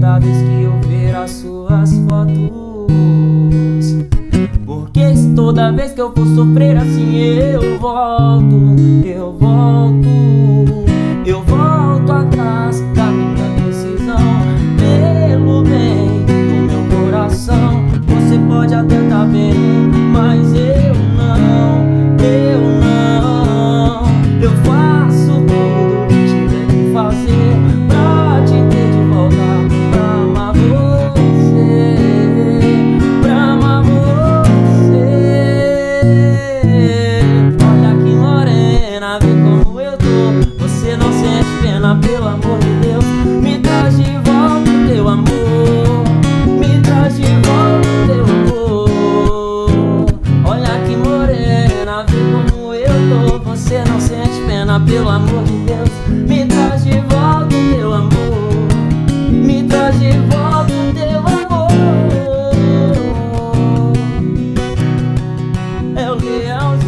toda vez que eu ver as suas fotos. Porque toda vez que eu for sofrer assim eu volto, eu volto, eu volto atrás da minha decisão. Pelo bem do meu coração, você pode até tá bem, mas eu não, eu não. Eu faço tudo o que tiver que fazer pra te ter de volta, pra amar você, pra amar você. Olha que morena, vê como eu tô. Você não sente pena, pelo amor de Deus. Me traz de volta o teu amor, me traz de volta o teu amor. Olha que morena, vê como eu tô. Você não sente pena, pelo amor de Deus. Me traz de volta o teu amor, me traz de volta o teu amor. É o leão.